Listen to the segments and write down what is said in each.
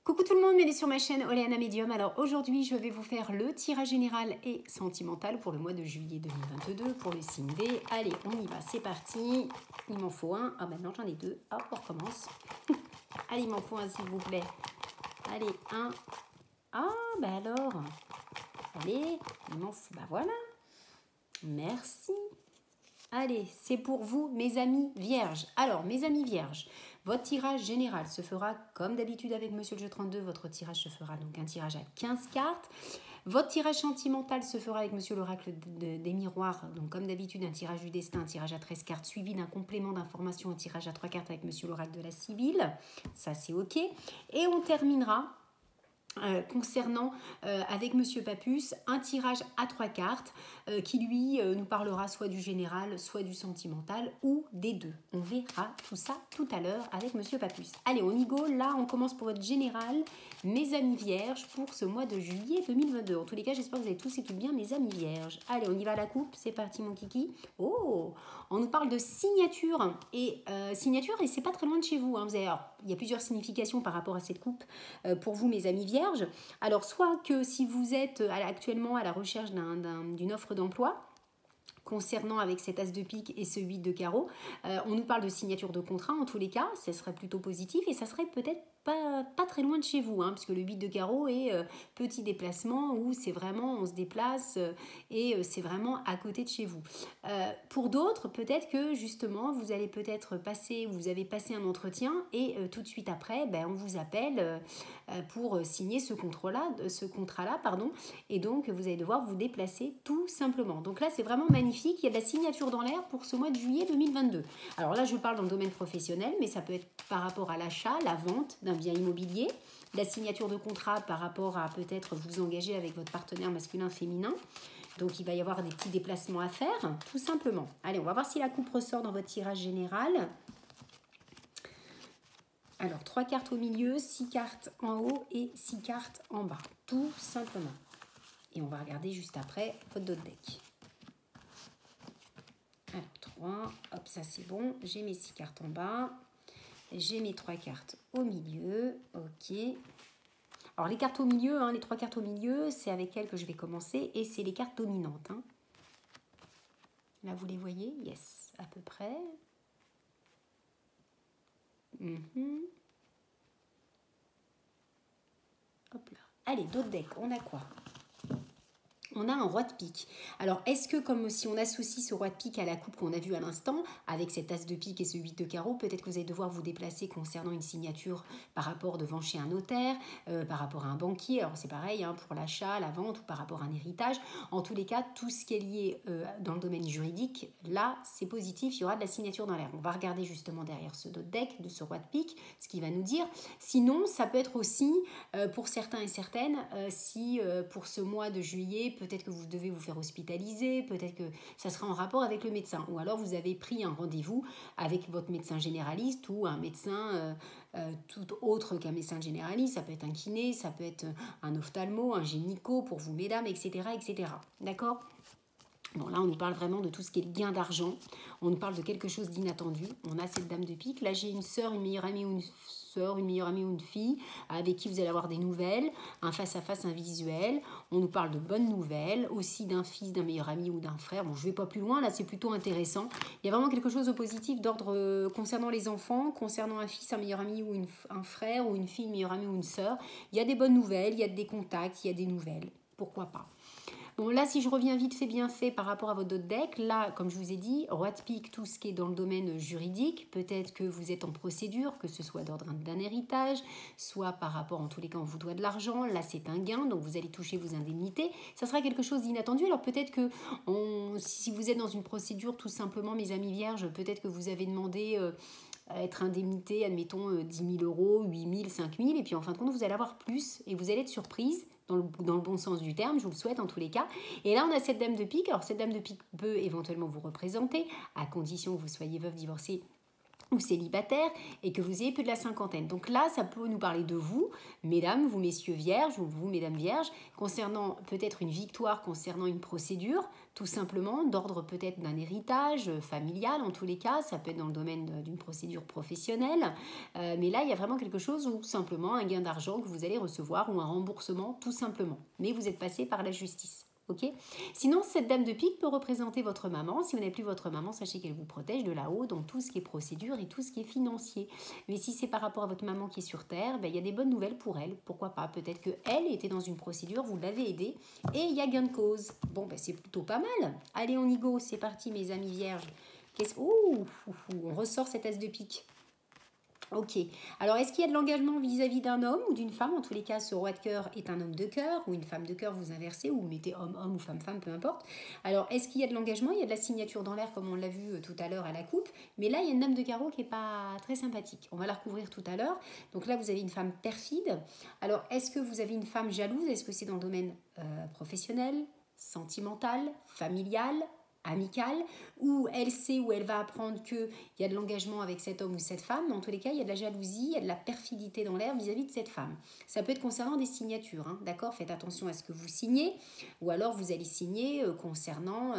Coucou tout le monde, bienvenue sur ma chaîne Oleana Medium. Alors aujourd'hui, je vais vous faire le tirage général et sentimental pour le mois de juillet 2022 pour le signe D. Allez, on y va, c'est parti. Il m'en faut un. Ah maintenant j'en ai deux. Hop, on recommence. Allez, il m'en faut un s'il vous plaît. Allez, un. Ah, bah alors. Allez, il m'en faut. Bah voilà. Merci. Allez, c'est pour vous, mes amis vierges. Alors, mes amis vierges, votre tirage général se fera comme d'habitude avec Monsieur le Jeu 32. Votre tirage se fera donc un tirage à 15 cartes. Votre tirage sentimental se fera avec Monsieur l'Oracle des Miroirs. Donc, comme d'habitude, un tirage du destin, un tirage à 13 cartes, suivi d'un complément d'information, un tirage à 3 cartes avec Monsieur l'Oracle de la Sibylle. Ça, c'est OK. Et on terminera concernant avec Monsieur Papus un tirage à 3 cartes qui lui nous parlera soit du général, soit du sentimental ou des deux. On verra tout ça tout à l'heure avec Monsieur Papus. Allez, on y go. Là, on commence pour votre général, mes amis vierges, pour ce mois de juillet 2022. En tous les cas, j'espère que vous allez tous et toutes bien, mes amis vierges. Allez, on y va à la coupe. C'est parti, mon kiki. Oh, on nous parle de signature. Et signature, et c'est pas très loin de chez vous. Hein. Vous allez, alors, il y a plusieurs significations par rapport à cette coupe pour vous, mes amis vierges. Alors, soit que si vous êtes actuellement à la recherche d'une offre d'emploi, concernant avec cet as de pique et ce 8 de carreau, on nous parle de signature de contrat en tous les cas, ça serait plutôt positif et ça serait peut-être pas très loin de chez vous, hein, parce que le 8 de carreau est petit déplacement où c'est vraiment, on se déplace et c'est vraiment à côté de chez vous. Pour d'autres, peut-être que justement, vous allez peut-être passer, vous avez passé un entretien et tout de suite après, on vous appelle pour signer ce contrat-là, et donc vous allez devoir vous déplacer tout simplement. Donc là, c'est vraiment magnifique, il y a de la signature dans l'air pour ce mois de juillet 2022. Alors là, je parle dans le domaine professionnel, mais ça peut être par rapport à l'achat, la vente d'un bien immobilier, la signature de contrat par rapport à peut-être vous engager avec votre partenaire masculin, féminin. Donc, il va y avoir des petits déplacements à faire, tout simplement. Allez, on va voir si la coupe ressort dans votre tirage général. Alors, 3 cartes au milieu, 6 cartes en haut et 6 cartes en bas, tout simplement. Et on va regarder juste après votre dos de deck. Alors, 3, hop, ça c'est bon. J'ai mes 6 cartes en bas. J'ai mes 3 cartes au milieu, ok. Alors les cartes au milieu, les 3 cartes au milieu, c'est avec elles que je vais commencer et c'est les cartes dominantes. Hein. Là vous les voyez, yes, à peu près. Hop là. Allez, d'autres decks, on a quoi ? On a un roi de pique. Alors, est-ce que comme si on associe ce roi de pique à la coupe qu'on a vue à l'instant, avec cet as de pique et ce 8 de carreau, peut-être que vous allez devoir vous déplacer concernant une signature par rapport devant chez un notaire, par rapport à un banquier. Alors, c'est pareil pour l'achat, la vente ou par rapport à un héritage. En tous les cas, tout ce qui est lié dans le domaine juridique, là, c'est positif, il y aura de la signature dans l'air. On va regarder justement derrière ce deck de ce roi de pique, ce qu'il va nous dire. Sinon, ça peut être aussi, pour certains et certaines, si pour ce mois de juillet, peut-être que vous devez vous faire hospitaliser, peut-être que ça sera en rapport avec le médecin. Ou alors vous avez pris un rendez-vous avec votre médecin généraliste ou un médecin tout autre qu'un médecin généraliste. Ça peut être un kiné, ça peut être un ophtalmo, un gynéco pour vous mesdames, etc. etc. D'accord ? Bon, là, on nous parle vraiment de tout ce qui est le gain d'argent. On nous parle de quelque chose d'inattendu. On a cette dame de pique. Là, j'ai une sœur, une meilleure amie ou une fille avec qui vous allez avoir des nouvelles, un face-à-face, un visuel. On nous parle de bonnes nouvelles, aussi d'un fils, d'un meilleur ami ou d'un frère. Bon, je ne vais pas plus loin, là, c'est plutôt intéressant. Il y a vraiment quelque chose de positif d'ordre concernant les enfants, concernant un fils, un meilleur ami ou un frère, ou une fille, une meilleure amie ou une sœur. Il y a des bonnes nouvelles, il y a des contacts, il y a des nouvelles. Pourquoi pas ? Bon, là, si je reviens vite fait, bien fait par rapport à votre autre deck, là, comme je vous ai dit, roi de pique, tout ce qui est dans le domaine juridique, peut-être que vous êtes en procédure, que ce soit d'ordre d'un héritage, soit par rapport, en tous les cas, on vous doit de l'argent, là, c'est un gain, donc vous allez toucher vos indemnités, ça sera quelque chose d'inattendu, alors peut-être que si vous êtes dans une procédure, tout simplement, mes amis vierges, peut-être que vous avez demandé à être indemnité, admettons, 10 000 euros, 8 000, 5 000, et puis en fin de compte, vous allez avoir plus, et vous allez être surprise, dans le bon sens du terme, je vous le souhaite en tous les cas. Et là, on a cette dame de pique. Alors, cette dame de pique peut éventuellement vous représenter, à condition que vous soyez veuve, divorcée ou célibataire et que vous ayez peu de la cinquantaine. Donc là, ça peut nous parler de vous, mesdames, vous messieurs vierges, ou vous, mesdames vierges, concernant peut-être une victoire, concernant une procédure, tout simplement, d'ordre peut-être d'un héritage familial, en tous les cas, ça peut être dans le domaine d'une procédure professionnelle, mais là, il y a vraiment quelque chose ou simplement un gain d'argent que vous allez recevoir ou un remboursement, tout simplement. Mais vous êtes passé par la justice. Okay. Sinon, cette dame de pique peut représenter votre maman. Si vous n'avez plus votre maman, sachez qu'elle vous protège de là-haut dans tout ce qui est procédure et tout ce qui est financier. Mais si c'est par rapport à votre maman qui est sur Terre, ben, il y a des bonnes nouvelles pour elle. Pourquoi pas? Peut-être qu'elle était dans une procédure, vous l'avez aidée et il y a gain de cause. Bon, ben, c'est plutôt pas mal. Allez, on y go, c'est parti mes amis vierges. On ressort cette as de pique. Ok, alors est-ce qu'il y a de l'engagement vis-à-vis d'un homme ou d'une femme? En tous les cas, ce roi de cœur est un homme de cœur ou une femme de cœur, vous inversez ou vous mettez homme-homme ou femme-femme, peu importe. Alors, est-ce qu'il y a de l'engagement? Il y a de la signature dans l'air comme on l'a vu tout à l'heure à la coupe, mais là, il y a une dame de carreau qui n'est pas très sympathique. On va la recouvrir tout à l'heure. Donc là, vous avez une femme perfide. Alors, est-ce que vous avez une femme jalouse? Est-ce que c'est dans le domaine professionnel, sentimental, familial, amicale, où elle sait, où elle va apprendre qu'il y a de l'engagement avec cet homme ou cette femme. Dans tous les cas, il y a de la jalousie, il y a de la perfidité dans l'air vis-à-vis de cette femme. Ça peut être concernant des signatures, hein, d'accord? Faites attention à ce que vous signez, ou alors vous allez signer concernant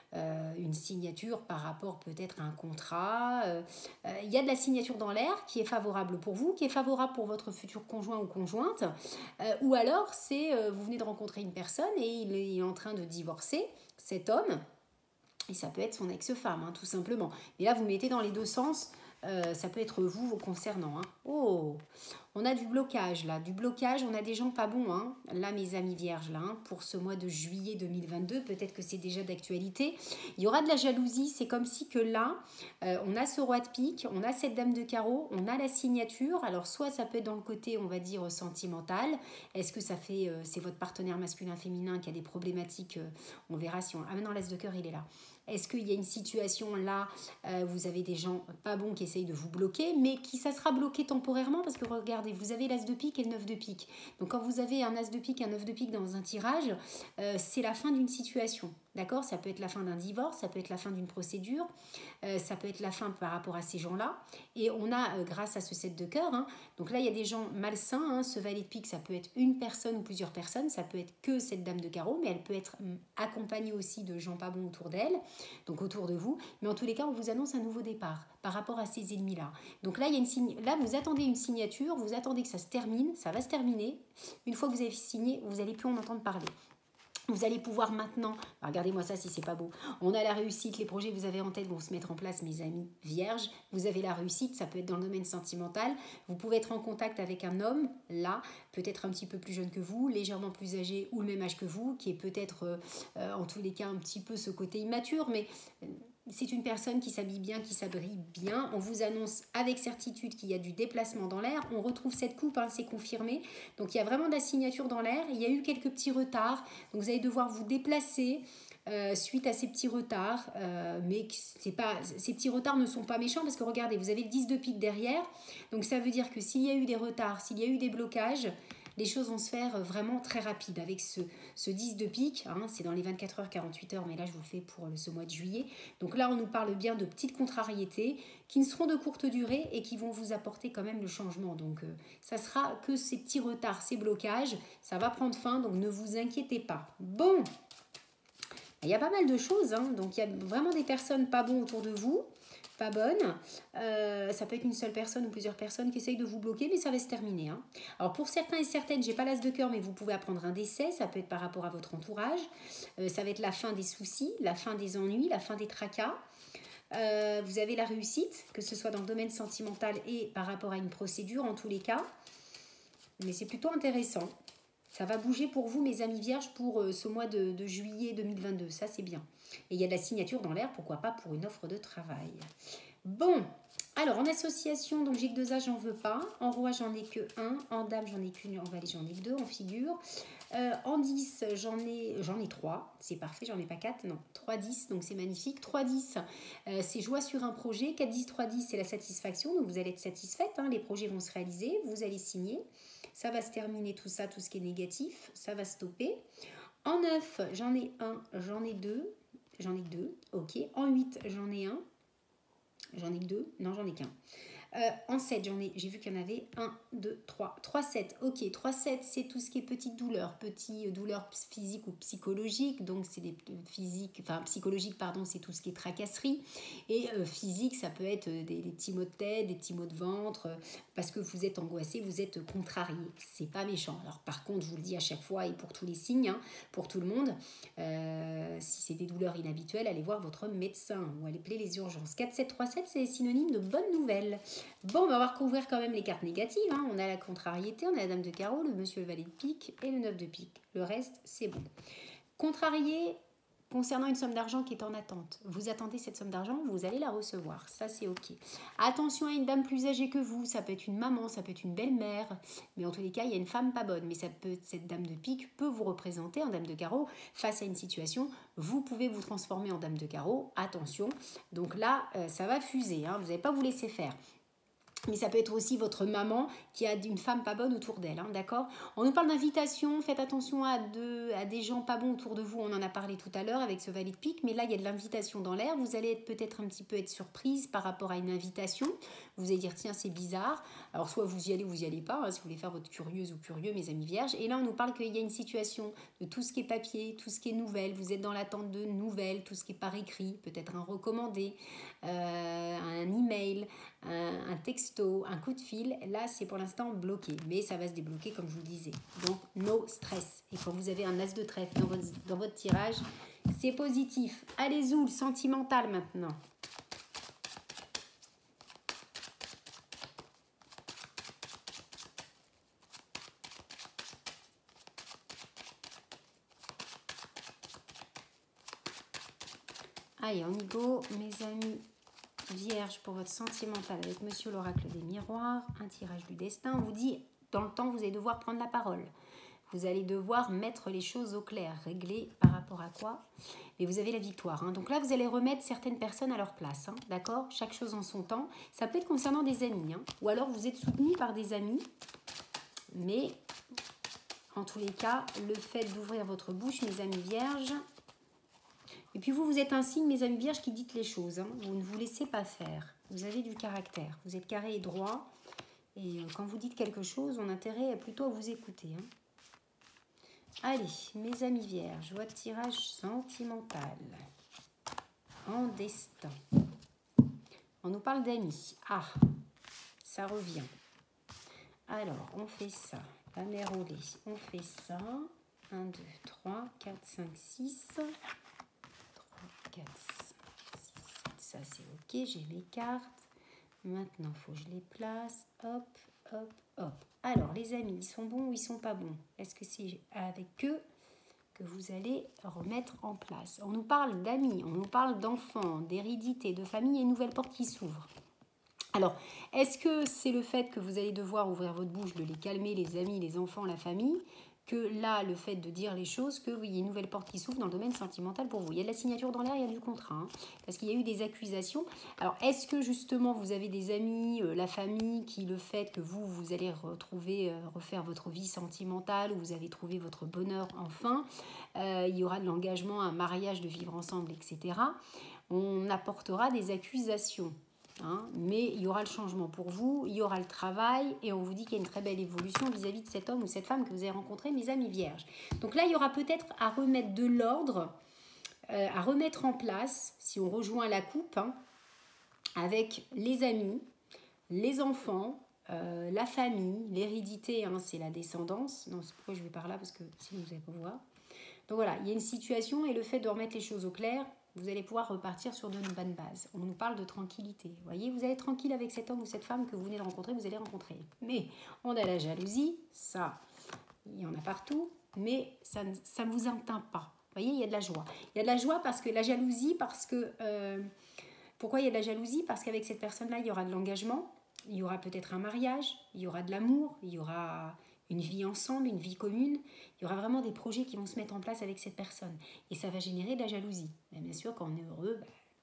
une signature par rapport peut-être à un contrat. Il y a de la signature dans l'air qui est favorable pour vous, qui est favorable pour votre futur conjoint ou conjointe, ou alors c'est vous venez de rencontrer une personne et il est en train de divorcer, cet homme. Et ça peut être son ex-femme, hein, tout simplement. Mais là, vous mettez dans les deux sens. Ça peut être vous concernant. Hein. Oh, on a du blocage là. Du blocage, on a des gens pas bons. Hein. Là, mes amis vierges, là, hein, pour ce mois de juillet 2022, peut-être que c'est déjà d'actualité. Il y aura de la jalousie. C'est comme si que là, on a ce roi de pique, on a cette dame de carreau, on a la signature. Alors, soit ça peut être dans le côté, on va dire, sentimental. Est-ce que ça fait, c'est votre partenaire masculin-féminin qui a des problématiques on verra si on... Ah, maintenant, l'as de cœur, il est là. Est-ce qu'il y a une situation là, vous avez des gens pas bons qui essayent de vous bloquer, mais qui ça sera bloqué temporairement parce que regardez, vous avez l'as de pique et le 9 de pique. Donc quand vous avez un as de pique, un 9 de pique dans un tirage, c'est la fin d'une situation. D'accord? Ça peut être la fin d'un divorce, ça peut être la fin d'une procédure, ça peut être la fin par rapport à ces gens-là. Et on a, grâce à ce 7 de cœur, hein, donc là il y a des gens malsains, hein, ce valet de pique, ça peut être une personne ou plusieurs personnes, ça peut être que cette dame de carreau, mais elle peut être accompagnée aussi de gens pas bons autour d'elle, donc autour de vous. Mais en tous les cas, on vous annonce un nouveau départ par rapport à ces ennemis-là. Donc là, il y a là, vous attendez une signature, vous attendez que ça se termine, ça va se terminer. Une fois que vous avez signé, vous n'allez plus en entendre parler. Vous allez pouvoir maintenant, regardez-moi ça si c'est pas beau, on a la réussite, les projets que vous avez en tête vont se mettre en place, mes amis vierges, vous avez la réussite, ça peut être dans le domaine sentimental, vous pouvez être en contact avec un homme, là, peut-être un petit peu plus jeune que vous, légèrement plus âgé ou le même âge que vous, qui est peut-être en tous les cas un petit peu ce côté immature, mais... c'est une personne qui s'habille bien, qui s'abrite bien. On vous annonce avec certitude qu'il y a du déplacement dans l'air. On retrouve cette coupe, hein, c'est confirmé. Donc il y a vraiment de la signature dans l'air. Il y a eu quelques petits retards. Donc vous allez devoir vous déplacer suite à ces petits retards. Mais ces petits retards ne sont pas méchants parce que regardez, vous avez le 10 de pique derrière. Donc ça veut dire que s'il y a eu des retards, s'il y a eu des blocages, les choses vont se faire vraiment très rapide avec ce 10 de pique, hein, c'est dans les 24 heures, 48 heures, mais là je vous le fais pour ce mois de juillet. Donc là on nous parle bien de petites contrariétés qui ne seront de courte durée et qui vont vous apporter quand même le changement. Donc ça sera que ces petits retards, ces blocages, ça va prendre fin, donc ne vous inquiétez pas. Bon, il y a pas mal de choses, hein, donc il y a vraiment des personnes pas bonnes autour de vous. Pas bonne, ça peut être une seule personne ou plusieurs personnes qui essayent de vous bloquer, mais ça va se terminer. Hein. Alors pour certains et certaines, j'ai pas l'as de cœur, mais vous pouvez apprendre un décès, ça peut être par rapport à votre entourage, ça va être la fin des soucis, la fin des ennuis, la fin des tracas. Vous avez la réussite, que ce soit dans le domaine sentimental et par rapport à une procédure en tous les cas, mais c'est plutôt intéressant. Ça va bouger pour vous, mes amis vierges, pour ce mois de juillet 2022. Ça, c'est bien. Et il y a de la signature dans l'air, pourquoi pas pour une offre de travail. Bon, alors en association, donc j'ai que 2 As, j'en veux pas. En roi, j'en ai que 1. En dame, j'en ai qu'une. En valet, j'en ai que 2. En figure. En 10, j'en ai 3. C'est parfait, j'en ai pas 4. Non, 3, 10, donc c'est magnifique. 3, 10, c'est joie sur un projet. 4, 10, 3, 10, c'est la satisfaction. Donc vous allez être satisfaite. Hein, les projets vont se réaliser. Vous allez signer. Ça va se terminer tout ça, tout ce qui est négatif. Ça va stopper. En 9, j'en ai 1, j'en ai 2. J'en ai 2, ok. En 8, j'en ai 1. J'en ai que 2. Non, j'en ai qu'un. En 7, j'ai vu qu'il y en avait 1, 2, 3. 3 7. Ok, 3 7, c'est tout ce qui est petites douleurs. Petites douleurs physiques ou psychologiques. Donc, c'est des physiques, enfin, psychologiques, pardon, c'est tout ce qui est tracasserie. Et physique, ça peut être des petits maux de tête, des petits maux de ventre, parce que vous êtes angoissé, vous êtes contrarié. C'est pas méchant. Alors, par contre, je vous le dis à chaque fois et pour tous les signes, hein, pour tout le monde, si c'est des douleurs inhabituelles, allez voir votre médecin ou allez appeler les urgences. 4 7 3 7, c'est synonyme de bonne nouvelle. Bon, on va recouvrir quand même les cartes négatives. Hein. On a la contrariété, on a la dame de carreau, le monsieur le valet de pique et le 9 de pique. Le reste, c'est bon. Contrarié, concernant une somme d'argent qui est en attente. Vous attendez cette somme d'argent, vous allez la recevoir. Ça, c'est OK. Attention à une dame plus âgée que vous. Ça peut être une maman, ça peut être une belle-mère. Mais en tous les cas, il y a une femme pas bonne. Mais cette dame de pique peut vous représenter en dame de carreau face à une situation. Vous pouvez vous transformer en dame de carreau. Attention. Donc là, ça va fuser. Hein. Vous n'allez pas vous laisser faire. Mais ça peut être aussi votre maman qui a une femme pas bonne autour d'elle, hein, d'accord? On nous parle d'invitation, faites attention à des gens pas bons autour de vous, on en a parlé tout à l'heure avec ce valet de pique, mais là il y a de l'invitation dans l'air, vous allez peut-être un petit peu être surprise par rapport à une invitation, vous allez dire tiens c'est bizarre, alors soit vous y allez ou vous y allez pas, hein, si vous voulez faire votre curieuse ou curieux mes amis vierges, et là on nous parle qu'il y a une situation de tout ce qui est papier, tout ce qui est nouvelles, vous êtes dans l'attente de nouvelles, tout ce qui est par écrit, peut-être un recommandé, un email, un texto, un coup de fil, là c'est pour l'instant bloqué, mais ça va se débloquer comme je vous le disais. Donc no stress. Et quand vous avez un as de trèfle dans votre tirage, c'est positif. Allez où le sentimental maintenant? Allez, on y go, mes amis vierges, pour votre sentimental avec Monsieur l'Oracle des Miroirs. Un tirage du destin. On vous dit, dans le temps, vous allez devoir prendre la parole. Vous allez devoir mettre les choses au clair, régler par rapport à quoi. Mais vous avez la victoire. Hein. Donc là, vous allez remettre certaines personnes à leur place. Hein, d'accord? Chaque chose en son temps. Ça peut être concernant des amis. Hein, ou alors, vous êtes soutenu par des amis. Mais, en tous les cas, le fait d'ouvrir votre bouche, mes amis vierges... Et puis vous êtes un signe, mes amis vierges, qui dites les choses. Hein. Vous ne vous laissez pas faire. Vous avez du caractère. Vous êtes carré et droit. Et quand vous dites quelque chose, on a intérêt plutôt à vous écouter. Hein. Allez, mes amis vierges, votre tirage sentimental. En destin. On nous parle d'amis. Ah, ça revient. Alors, on fait ça. La mère au lait. On fait ça. 1, 2, 3, 4, 5, 6... 4, 5, 6, 7, ça c'est ok, j'ai mes cartes. Maintenant, il faut que je les place. Hop, hop, hop. Alors, les amis, ils sont bons ou ils sont pas bons? Est-ce que c'est avec eux que vous allez remettre en place? On nous parle d'amis, on nous parle d'enfants, d'hérédité, de famille et une nouvelle porte qui s'ouvre. Alors, est-ce que c'est le fait que vous allez devoir ouvrir votre bouche, de les calmer, les amis, les enfants, la famille, que là, le fait de dire les choses, que oui, il y a une nouvelle porte qui s'ouvre dans le domaine sentimental pour vous. Il y a de la signature dans l'air, il y a du contrat, hein, parce qu'il y a eu des accusations. Alors, est-ce que justement, vous avez des amis, la famille, qui le fait que vous allez refaire votre vie sentimentale, où vous avez trouvé votre bonheur enfin, il y aura de l'engagement, un mariage, de vivre ensemble, etc. On apportera des accusations. Hein, mais il y aura le changement pour vous, il y aura le travail et on vous dit qu'il y a une très belle évolution vis-à-vis de cet homme ou cette femme que vous avez rencontré, mes amis vierges. Donc là, il y aura peut-être à remettre de l'ordre, à remettre en place, si on rejoint la coupe, hein, avec les amis, les enfants, la famille, l'hérédité, hein, c'est la descendance. Non, c'est pourquoi je vais par là, parce que sinon vous n'allez pas voir. Donc voilà, il y a une situation et le fait de remettre les choses au clair, vous allez pouvoir repartir sur de bonnes bases. On nous parle de tranquillité. Vous voyez, vous allez être tranquille avec cet homme ou cette femme que vous venez de rencontrer, vous allez rencontrer. Mais on a la jalousie, ça, il y en a partout, mais ça ne vous atteint pas. Vous voyez, il y a de la joie. Il y a de la joie parce que la jalousie, parce que... pourquoi il y a de la jalousie? Parce qu'avec cette personne-là, il y aura de l'engagement, il y aura peut-être un mariage, il y aura de l'amour, il y aura... une vie ensemble, une vie commune, il y aura vraiment des projets qui vont se mettre en place avec cette personne. Et ça va générer de la jalousie. Mais bien sûr, quand on est heureux,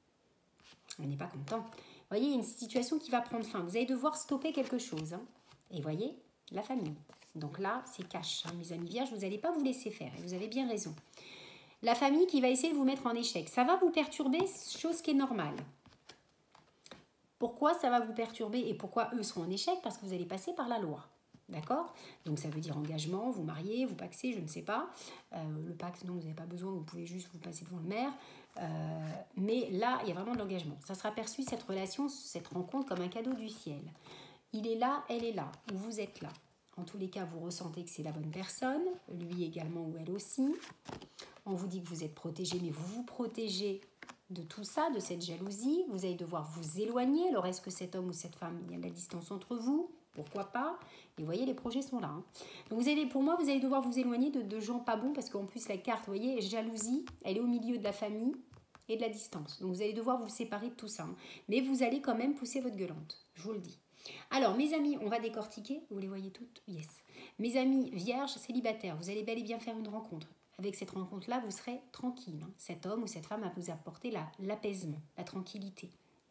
on n'est pas content. Vous voyez, il y a une situation qui va prendre fin. Vous allez devoir stopper quelque chose. Hein. Et vous voyez, la famille. Donc là, c'est cash. Hein. Mes amis vierges, vous n'allez pas vous laisser faire. Et vous avez bien raison. La famille qui va essayer de vous mettre en échec. Ça va vous perturber, chose qui est normale. Pourquoi ça va vous perturber et pourquoi eux seront en échec? Parce que vous allez passer par la loi. D'accord? Donc ça veut dire engagement, vous mariez, vous paxez, je ne sais pas. Le pax, non, vous n'avez pas besoin, vous pouvez juste vous passer devant le maire. Mais là, il y a vraiment de l'engagement. Ça sera perçu, cette relation, cette rencontre, comme un cadeau du ciel. Il est là, elle est là, ou vous êtes là. En tous les cas, vous ressentez que c'est la bonne personne, lui également ou elle aussi. On vous dit que vous êtes protégé, mais vous vous protégez de tout ça, de cette jalousie. Vous allez devoir vous éloigner. Alors, est-ce que cet homme ou cette femme, il y a de la distance entre vous? Pourquoi pas? Et vous voyez, les projets sont là. Hein. Donc, pour moi, vous allez devoir vous éloigner de gens pas bons, parce qu'en plus, la carte, vous voyez, jalousie, elle est au milieu de la famille et de la distance. Donc, vous allez devoir vous séparer de tout ça. Hein. Mais vous allez quand même pousser votre gueulante, je vous le dis. Alors, mes amis, on va décortiquer. Vous les voyez toutes? Yes. Mes amis vierges, célibataires, vous allez bel et bien faire une rencontre. Avec cette rencontre-là, vous serez tranquille. Hein. Cet homme ou cette femme va vous apporter l'apaisement, la tranquillité.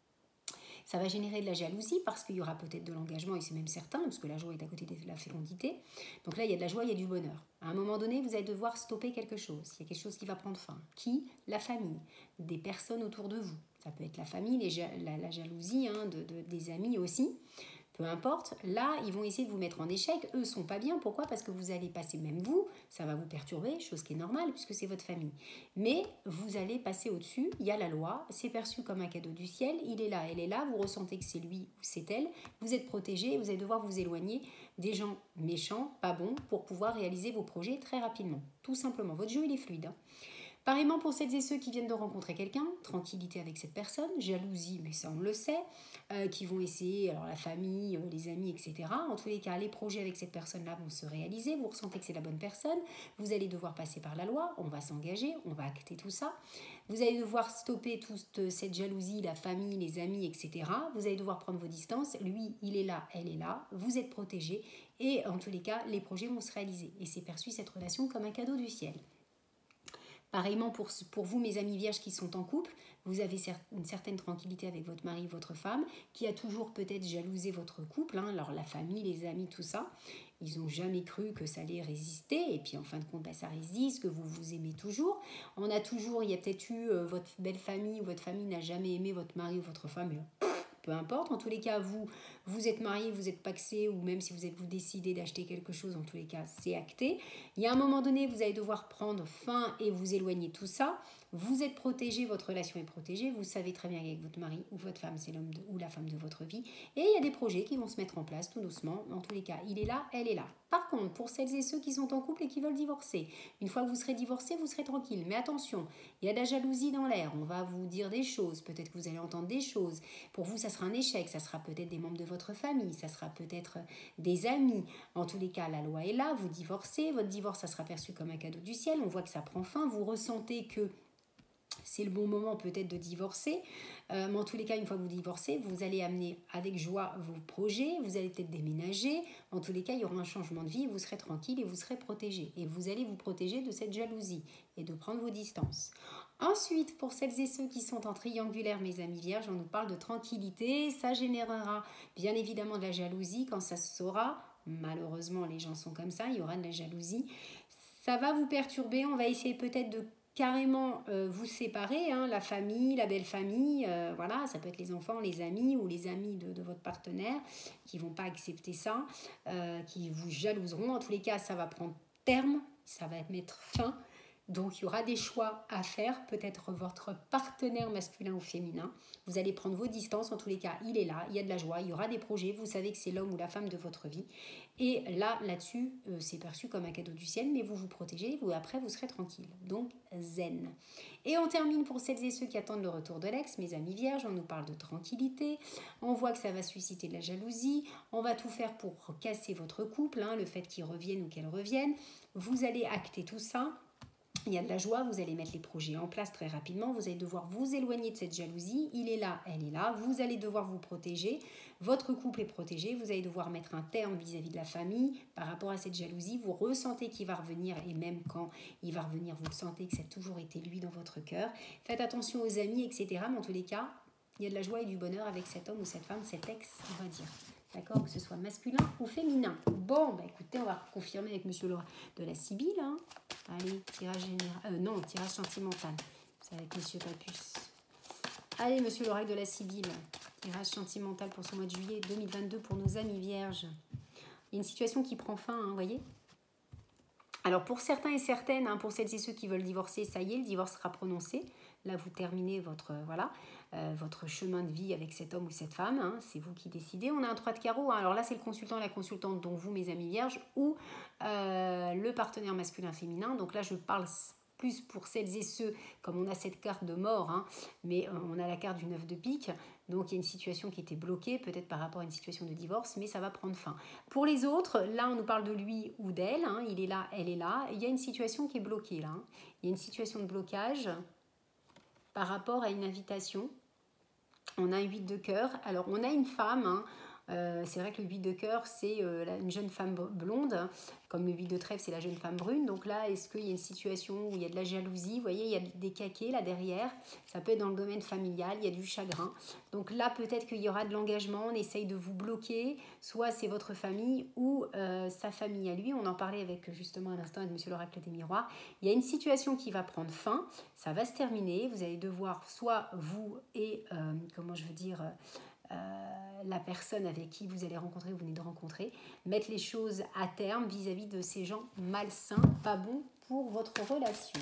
Ça va générer de la jalousie parce qu'il y aura peut-être de l'engagement, et c'est même certain, parce que la joie est à côté de la fécondité. Donc là, il y a de la joie, il y a du bonheur. À un moment donné, vous allez devoir stopper quelque chose. Il y a quelque chose qui va prendre fin. Qui? La famille, des personnes autour de vous. Ça peut être la famille, la jalousie, hein, des amis aussi. Peu importe, là, ils vont essayer de vous mettre en échec. Eux ne sont pas bien. Pourquoi? Parce que vous allez passer, même vous, ça va vous perturber, chose qui est normale puisque c'est votre famille. Mais vous allez passer au-dessus. Il y a la loi. C'est perçu comme un cadeau du ciel. Il est là, elle est là. Vous ressentez que c'est lui ou c'est elle. Vous êtes protégé. Vous allez devoir vous éloigner des gens méchants, pas bons, pour pouvoir réaliser vos projets très rapidement. Tout simplement. Votre jeu, il est fluide. Hein. Pareillement pour celles et ceux qui viennent de rencontrer quelqu'un, tranquillité avec cette personne, jalousie, mais ça on le sait, qui vont essayer, alors la famille, les amis, etc. En tous les cas, les projets avec cette personne-là vont se réaliser, vous ressentez que c'est la bonne personne, vous allez devoir passer par la loi, on va s'engager, on va acter tout ça. Vous allez devoir stopper toute cette jalousie, la famille, les amis, etc. Vous allez devoir prendre vos distances, lui, il est là, elle est là, vous êtes protégés, et en tous les cas, les projets vont se réaliser. Et c'est perçu cette relation comme un cadeau du ciel. Pareillement pour vous, mes amis vierges qui sont en couple, vous avez une certaine tranquillité avec votre mari, votre femme, qui a toujours peut-être jalousé votre couple, hein, alors la famille, les amis, tout ça. Ils n'ont jamais cru que ça allait résister, et puis en fin de compte, ça résiste, que vous vous aimez toujours. Il y a peut-être eu votre belle famille, ou votre famille n'a jamais aimé votre mari ou votre femme, mais peu importe. En tous les cas, vous êtes marié, vous êtes paxé, ou même si vous décidez d'acheter quelque chose, en tous les cas, c'est acté. Il y a un moment donné, vous allez devoir prendre fin et vous éloigner de tout ça. Vous êtes protégé, votre relation est protégée. Vous savez très bien qu'avec votre mari ou votre femme, c'est l'homme ou la femme de votre vie. Et il y a des projets qui vont se mettre en place tout doucement. En tous les cas, il est là, elle est là. Par contre, pour celles et ceux qui sont en couple et qui veulent divorcer, une fois que vous serez divorcé, vous serez tranquille. Mais attention, il y a de la jalousie dans l'air. On va vous dire des choses. Peut-être que vous allez entendre des choses. Pour vous, ça sera un échec. Ça sera peut-être des membres de votre famille. Ça sera peut-être des amis. En tous les cas, la loi est là. Vous divorcez. Votre divorce, ça sera perçu comme un cadeau du ciel. On voit que ça prend fin. Vous ressentez que c'est le bon moment peut-être de divorcer, mais en tous les cas, une fois que vous divorcez, vous allez amener avec joie vos projets, vous allez peut-être déménager, en tous les cas, il y aura un changement de vie, vous serez tranquille et vous serez protégé. Et vous allez vous protéger de cette jalousie et de prendre vos distances. Ensuite, pour celles et ceux qui sont en triangulaire, mes amis vierges, on nous parle de tranquillité, ça générera bien évidemment de la jalousie quand ça se saura. Malheureusement, les gens sont comme ça, il y aura de la jalousie. Ça va vous perturber, on va essayer peut-être de carrément vous séparer, hein, la famille, la belle famille, voilà, ça peut être les enfants, les amis ou les amis de votre partenaire qui ne vont pas accepter ça, qui vous jalouseront. En tous les cas, ça va prendre terme, ça va mettre fin. Donc, il y aura des choix à faire, peut-être votre partenaire masculin ou féminin. Vous allez prendre vos distances, en tous les cas, il est là, il y a de la joie, il y aura des projets, vous savez que c'est l'homme ou la femme de votre vie. Et là-dessus, c'est perçu comme un cadeau du ciel, mais vous vous protégez, après vous serez tranquille. Donc, zen. Et on termine pour celles et ceux qui attendent le retour de l'ex, mes amis vierges, on nous parle de tranquillité, on voit que ça va susciter de la jalousie, on va tout faire pour casser votre couple, hein, le fait qu'il revienne ou qu'elle revienne. Vous allez acter tout ça. Il y a de la joie, vous allez mettre les projets en place très rapidement, vous allez devoir vous éloigner de cette jalousie, il est là, elle est là, vous allez devoir vous protéger, votre couple est protégé, vous allez devoir mettre un terme vis-à-vis de la famille par rapport à cette jalousie, vous ressentez qu'il va revenir et même quand il va revenir, vous le sentez que ça a toujours été lui dans votre cœur. Faites attention aux amis, etc. Mais en tous les cas, il y a de la joie et du bonheur avec cet homme ou cette femme, cet ex, on va dire. D'accord, que ce soit masculin ou féminin. Bon, bah écoutez, on va confirmer avec Monsieur Laura de la Sibylle. Hein. Allez, tirage général. Non, tirage sentimental. C'est avec Monsieur Papus. Allez, monsieur l'oracle de la Sibylle. Tirage sentimental pour ce mois de juillet 2022 pour nos amis vierges. Il y a une situation qui prend fin, vous voyez. Alors pour certains et certaines, pour celles et ceux qui veulent divorcer, ça y est, le divorce sera prononcé. Là, vous terminez votre, votre chemin de vie avec cet homme ou cette femme. C'est vous qui décidez. On a un 3 de carreau. Alors là, c'est le consultant, la consultante, dont vous, mes amis vierges, ou le partenaire masculin-féminin. Donc là, je parle plus pour celles et ceux, comme on a cette carte de mort, mais on a la carte du 9 de pique. Donc il y a une situation qui était bloquée, peut-être par rapport à une situation de divorce, mais ça va prendre fin. Pour les autres, là, on nous parle de lui ou d'elle. Il est là, elle est là. Il y a une situation qui est bloquée là. Il y a une situation de blocage par rapport à une invitation. On a un 8 de cœur. Alors, on a une femme. C'est vrai que le 8 de cœur, c'est une jeune femme blonde. Comme le 8 de trèfle, c'est la jeune femme brune. Donc là, est-ce qu'il y a une situation où il y a de la jalousie? Vous voyez, il y a des caquets là derrière. Ça peut être dans le domaine familial. Il y a du chagrin. Donc là, peut-être qu'il y aura de l'engagement. On essaye de vous bloquer. Soit c'est votre famille ou sa famille à lui. On en parlait avec justement à l'instant avec monsieur l'oracle des miroirs. Il y a une situation qui va prendre fin. Ça va se terminer. Vous allez devoir, soit vous et, comment je veux dire... la personne avec qui vous allez rencontrer, vous venez de rencontrer, mettre les choses à terme vis-à-vis de ces gens malsains, pas bons pour votre relation.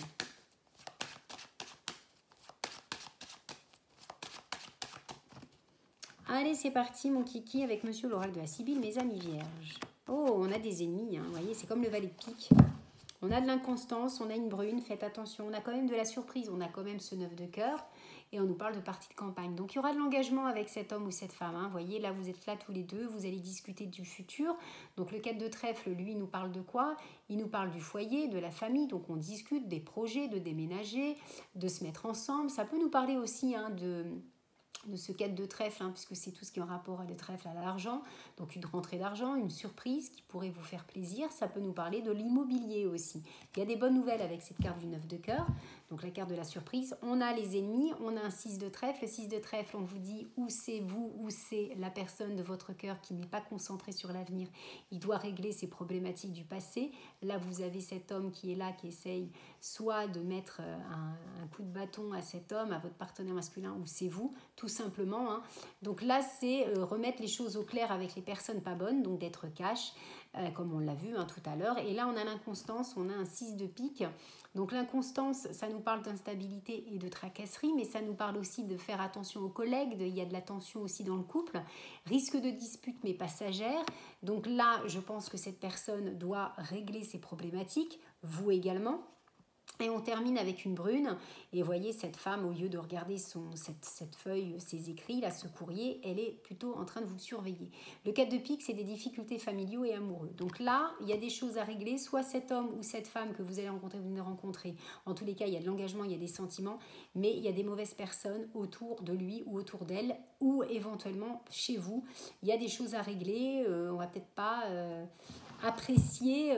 Allez, c'est parti, mon kiki, avec monsieur l'oracle de la Sibylle, mes amis vierges. Oh, on a des ennemis, vous voyez, c'est comme le valet de pique. On a de l'inconstance, on a une brune, faites attention. On a quand même de la surprise, on a quand même ce 9 de cœur. Et on nous parle de partie de campagne. Donc il y aura de l'engagement avec cet homme ou cette femme. Vous voyez, là vous êtes là tous les deux, vous allez discuter du futur. Donc le 4 de trèfle, lui, nous parle de quoi? Il nous parle du foyer, de la famille. Donc on discute des projets, de déménager, de se mettre ensemble. Ça peut nous parler aussi de ce 4 de trèfle, puisque c'est tout ce qui est en rapport à des trèfles à l'argent, donc une rentrée d'argent, une surprise qui pourrait vous faire plaisir. Ça peut nous parler de l'immobilier aussi. Il y a des bonnes nouvelles avec cette carte du 9 de cœur, donc la carte de la surprise. On a les ennemis, on a un 6 de trèfle. Le 6 de trèfle, on vous dit où c'est vous, où c'est la personne de votre cœur qui n'est pas concentrée sur l'avenir. Il doit régler ses problématiques du passé. Là, vous avez cet homme qui est là, qui essaye soit de mettre un coup de bâton à cet homme, à votre partenaire masculin, ou c'est vous, tout simplement. Donc là, c'est remettre les choses au clair avec les personnes pas bonnes, donc d'être cash, comme on l'a vu tout à l'heure. Et là, on a l'inconstance, on a un 6 de pique. Donc l'inconstance, ça nous parle d'instabilité et de tracasserie, mais ça nous parle aussi de faire attention aux collègues, il y a de la tension aussi dans le couple, risque de dispute mais passagère. Donc là, je pense que cette personne doit régler ses problématiques, vous également. Et on termine avec une brune, et vous voyez cette femme, au lieu de regarder cette feuille, ses écrits, là, ce courrier, elle est plutôt en train de vous surveiller. Le 4 de pique, c'est des difficultés familiaux et amoureux. Donc là, il y a des choses à régler, soit cet homme ou cette femme que vous allez rencontrer, vous venez de rencontrer. En tous les cas, il y a de l'engagement, il y a des sentiments, mais il y a des mauvaises personnes autour de lui ou autour d'elle, ou éventuellement chez vous. Il y a des choses à régler, on va peut-être pas apprécier...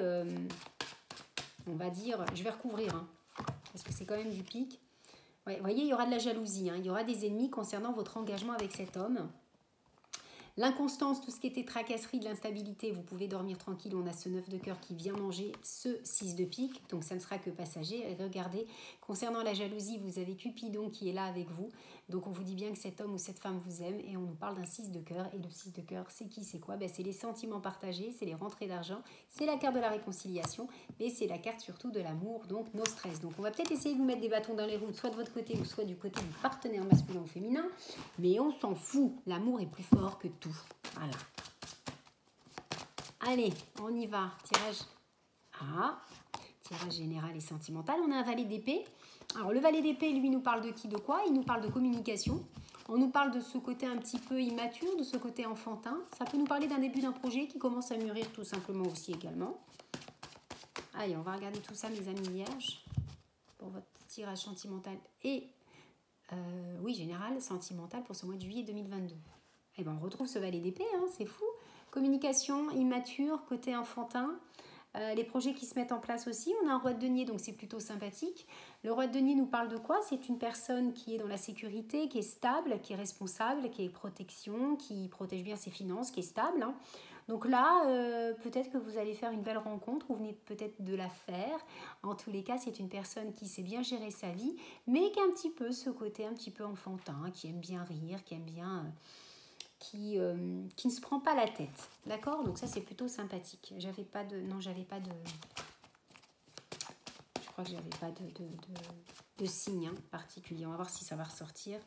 on va dire, je vais recouvrir, parce que c'est quand même du pique. Ouais, vous voyez, il y aura de la jalousie, il y aura des ennemis concernant votre engagement avec cet homme. L'inconstance, tout ce qui était tracasserie, de l'instabilité, vous pouvez dormir tranquille. On a ce 9 de cœur qui vient manger ce 6 de pique, donc ça ne sera que passager. Et regardez, concernant la jalousie, vous avez Cupidon qui est là avec vous. Donc on vous dit bien que cet homme ou cette femme vous aime et on nous parle d'un 6 de cœur. Et le 6 de cœur, c'est qui, c'est quoi? C'est les sentiments partagés, c'est les rentrées d'argent, c'est la carte de la réconciliation, mais c'est la carte surtout de l'amour, donc nos stress. Donc on va peut-être essayer de vous mettre des bâtons dans les roues, soit de votre côté ou soit du côté du partenaire masculin ou féminin, mais on s'en fout, l'amour est plus fort que tout. Voilà. Allez, on y va. Tirage général et sentimental. On a un valet d'épée. Alors le valet d'épée, lui, nous parle de qui, de quoi? Il nous parle de communication. On nous parle de ce côté un petit peu immature, de ce côté enfantin. Ça peut nous parler d'un début d'un projet qui commence à mûrir tout simplement aussi également. Allez, on va regarder tout ça, mes amis vierges, pour votre tirage sentimental et, général, sentimental pour ce mois de juillet 2022. Et on retrouve ce valet d'épée, c'est fou. Communication immature, côté enfantin. Les projets qui se mettent en place aussi. On a un roi de denier, donc c'est plutôt sympathique. Le roi de denier nous parle de quoi? C'est une personne qui est dans la sécurité, qui est stable, qui est responsable, qui est protection, qui protège bien ses finances, qui est stable. Donc là, peut-être que vous allez faire une belle rencontre, vous venez peut-être de la faire. En tous les cas, c'est une personne qui sait bien gérer sa vie, mais qui a un petit peu ce côté un petit peu enfantin, qui aime bien rire, qui aime bien... qui ne se prend pas la tête. D'accord? Donc ça, c'est plutôt sympathique. J'avais pas de... Non, j'avais pas de... Je crois que j'avais pas de signe particulier. On va voir si ça va ressortir.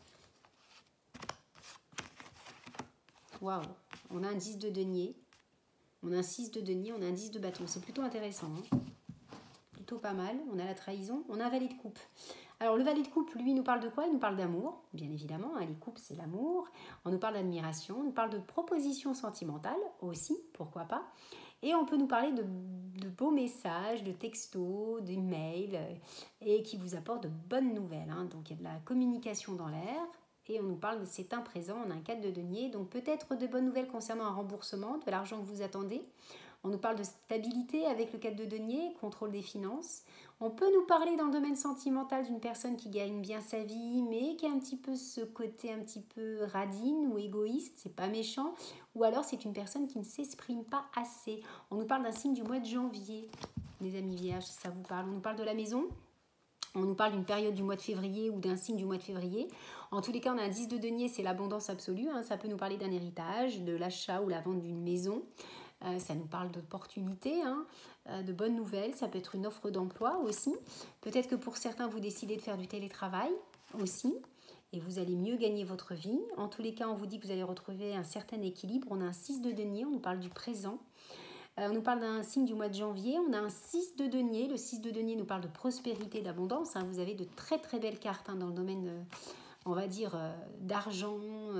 Waouh! On a un 10 de denier. On a un 6 de denier. On a un 10 de bâton. C'est plutôt intéressant. Hein, plutôt pas mal. On a la trahison. On a un valet de coupe. Alors, le valet de coupe, lui, nous parle de quoi? Il nous parle d'amour, bien évidemment. Hein, les coupes, c'est l'amour. On nous parle d'admiration. On nous parle de propositions sentimentales aussi, pourquoi pas. Et on peut nous parler de beaux messages, de textos, d'emails, et qui vous apportent de bonnes nouvelles. Hein. Donc, il y a de la communication dans l'air. Et on nous parle de c'est un présent, on a un 4 de denier. Donc, peut-être de bonnes nouvelles concernant un remboursement, de l'argent que vous attendez. On nous parle de stabilité avec le 4 de denier, contrôle des finances. On peut nous parler dans le domaine sentimental d'une personne qui gagne bien sa vie, mais qui a un petit peu ce côté un petit peu radine ou égoïste, c'est pas méchant. Ou alors c'est une personne qui ne s'exprime pas assez. On nous parle d'un signe du mois de janvier, les amis vierges, si ça vous parle. On nous parle de la maison. On nous parle d'une période du mois de février ou d'un signe du mois de février. En tous les cas, on a un 10 de denier, c'est l'abondance absolue. Hein. Ça peut nous parler d'un héritage, de l'achat ou la vente d'une maison. Ça nous parle d'opportunités, hein, de bonnes nouvelles. Ça peut être une offre d'emploi aussi. Peut-être que pour certains, vous décidez de faire du télétravail aussi. Et vous allez mieux gagner votre vie. En tous les cas, on vous dit que vous allez retrouver un certain équilibre. On a un 6 de denier, on nous parle du présent. On nous parle d'un signe du mois de janvier. On a un 6 de denier. Le 6 de denier nous parle de prospérité, d'abondance. Hein. Vous avez de très très belles cartes hein, dans le domaine, on va dire, d'argent.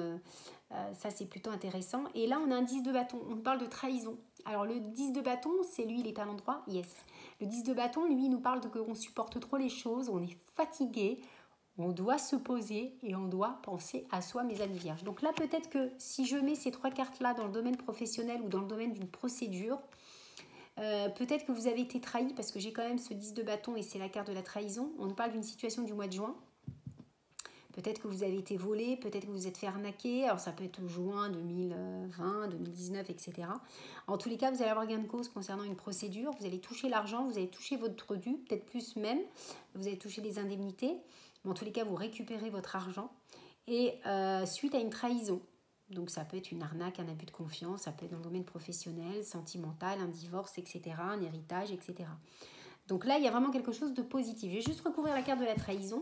Ça, c'est plutôt intéressant. Et là, on a un 10 de bâton. On parle de trahison. Alors, le 10 de bâton, c'est lui, il est à l'endroit. Yes. Le 10 de bâton, lui, il nous parle de qu'on supporte trop les choses. On est fatigué. On doit se poser et on doit penser à soi, mes amis vierges. Donc là, peut-être que si je mets ces trois cartes-là dans le domaine professionnel ou dans le domaine d'une procédure, peut-être que vous avez été trahi parce que j'ai quand même ce 10 de bâton et c'est la carte de la trahison. On nous parle d'une situation du mois de juin. Peut-être que vous avez été volé, peut-être que vous êtes fait arnaquer. Alors ça peut être juin 2020, 2019, etc. En tous les cas, vous allez avoir gain de cause concernant une procédure. Vous allez toucher l'argent, vous allez toucher votre dû, peut-être plus même. Vous allez toucher des indemnités. Mais en tous les cas, vous récupérez votre argent. Et suite à une trahison. Donc ça peut être une arnaque, un abus de confiance. Ça peut être dans le domaine professionnel, sentimental, un divorce, etc. Un héritage, etc. Donc là, il y a vraiment quelque chose de positif. Je vais juste recouvrir la carte de la trahison.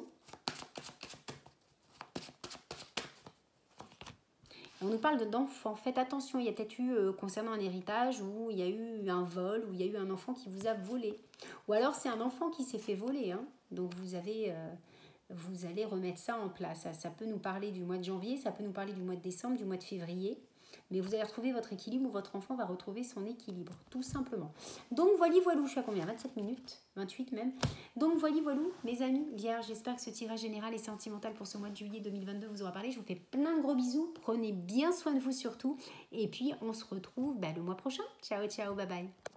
On nous parle d'enfants. Faites attention, il y a peut-être eu, concernant un héritage, où il y a eu un vol, où il y a eu un enfant qui vous a volé. Ou alors c'est un enfant qui s'est fait voler. Hein. Donc vous allez remettre ça en place. Ça peut nous parler du mois de janvier, ça peut nous parler du mois de décembre, du mois de février. Mais vous allez retrouver votre équilibre ou votre enfant va retrouver son équilibre, tout simplement. Donc, voilou, je suis à combien? 27 minutes, 28 même. Donc, voilou, mes amis vierges, j'espère que ce tirage général et sentimental pour ce mois de juillet 2022 vous aura parlé. Je vous fais plein de gros bisous. Prenez bien soin de vous surtout. Et puis, on se retrouve le mois prochain. Ciao, ciao, bye bye.